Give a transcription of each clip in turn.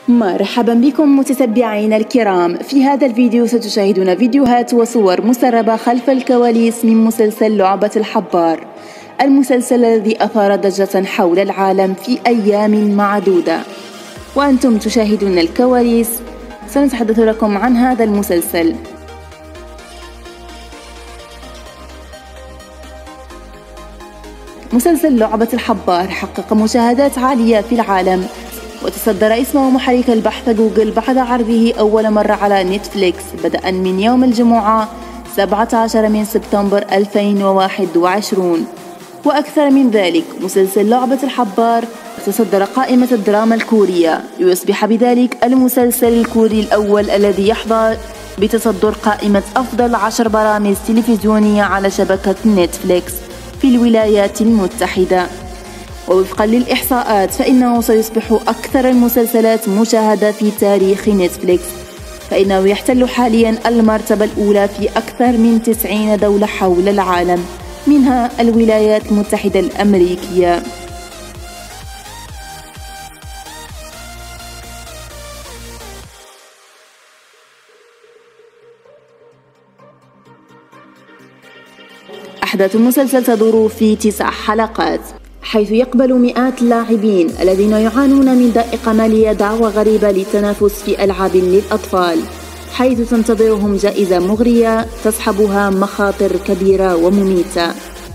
مرحبا بكم متتبعينا الكرام. في هذا الفيديو ستشاهدون فيديوهات وصور مسربة خلف الكواليس من مسلسل لعبة الحبار، المسلسل الذي أثار ضجة حول العالم في أيام معدودة، وأنتم تشاهدون الكواليس. سنتحدث لكم عن هذا المسلسل. مسلسل لعبة الحبار حقق مشاهدات عالية في العالم، وتصدر اسمه محرك البحث جوجل بعد عرضه أول مرة على نتفليكس بدءا من يوم الجمعة 17 من سبتمبر 2021. وأكثر من ذلك، مسلسل لعبة الحبار تصدر قائمة الدراما الكورية، ليصبح بذلك المسلسل الكوري الأول الذي يحظى بتصدر قائمة أفضل 10 برامج تلفزيونية على شبكة نتفليكس في الولايات المتحدة. ووفقا للإحصاءات فإنه سيصبح أكثر المسلسلات مشاهدة في تاريخ نتفليكس، فإنه يحتل حاليا المرتبة الأولى في أكثر من 90 دولة حول العالم، منها الولايات المتحدة الأمريكية. أحداث المسلسل تدور في 9 حلقات، حيث يقبل مئات اللاعبين الذين يعانون من ضائقة مالية دعوة غريبة للتنافس في ألعاب للأطفال، حيث تنتظرهم جائزة مغرية تصحبها مخاطر كبيرة ومميتة.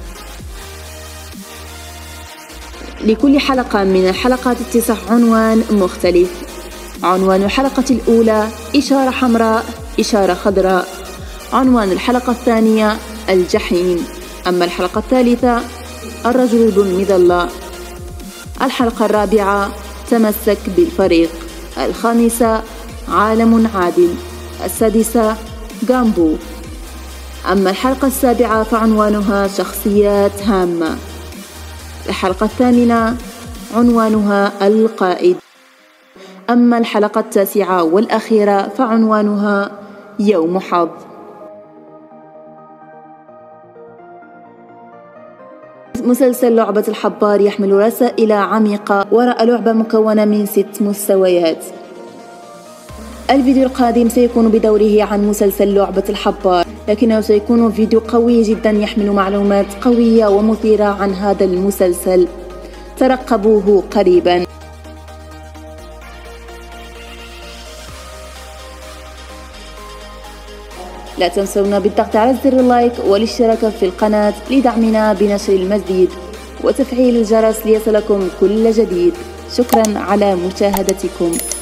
لكل حلقة من الحلقات ال9 عنوان مختلف. عنوان الحلقة الأولى إشارة حمراء، إشارة خضراء. عنوان الحلقة الثانية الجحيم. أما الحلقة الثالثة الرجل ذو المظلة. الحلقة الرابعة تمسك بالفريق. الخامسة عالم عادل. السادسة جامبو. أما الحلقة السابعة فعنوانها شخصيات هامة. الحلقة الثامنة عنوانها القائد. أما الحلقة التاسعة والأخيرة فعنوانها يوم حظ. مسلسل لعبة الحبار يحمل رسائل عميقة وراء لعبة مكونة من 6 مستويات. الفيديو القادم سيكون بدوره عن مسلسل لعبة الحبار، لكنه سيكون فيديو قوي جدا يحمل معلومات قوية ومثيرة عن هذا المسلسل. ترقبوه قريبا. لا تنسونا بالضغط على زر اللايك والاشتراك في القناة لدعمنا بنشر المزيد، وتفعيل الجرس ليصلكم كل جديد. شكرا على مشاهدتكم.